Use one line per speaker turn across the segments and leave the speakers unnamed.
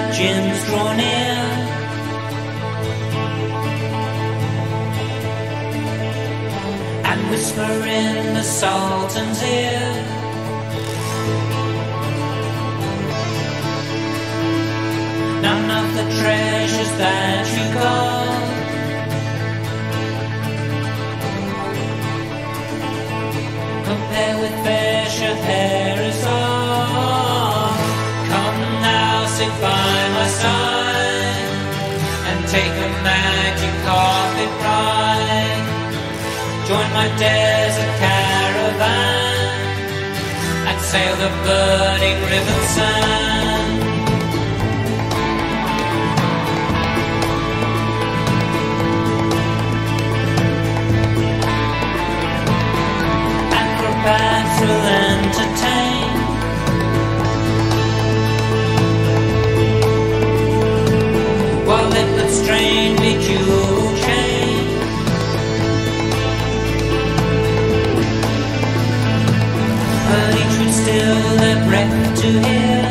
legends draw near. And whisper in the Sultan's ear. None of the treasures that you got compare with fair Scheherazade. Come now, sit by my side and take a magic carpet ride. Join my desert caravan and sail the burning river sand. Acrobats will entertain. While leopards strangely jewel chain. But each would still their breath to hear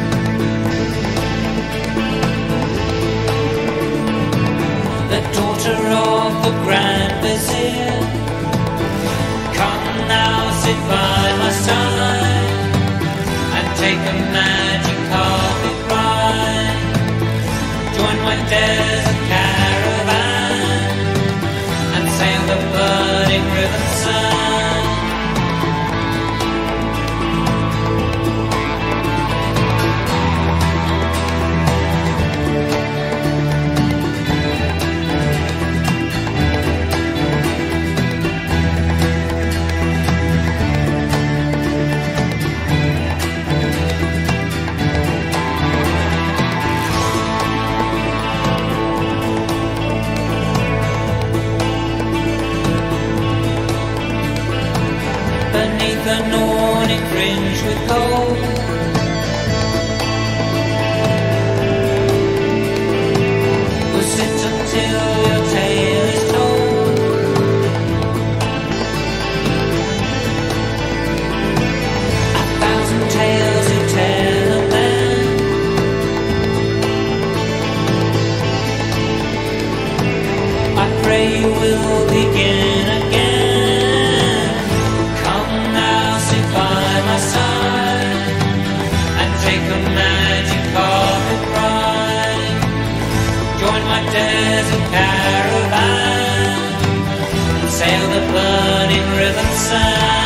the daughter of the Grand Vizier. Come now, sit by my side and take a magic carpet ride. Join my desert caravan and sail the burning river sand. Beneath an awning fringed with gold, we'll sit until your tale is told. A thousand tales you tell of man, I pray you will begin again. Join my desert caravan and sail the burning river sand.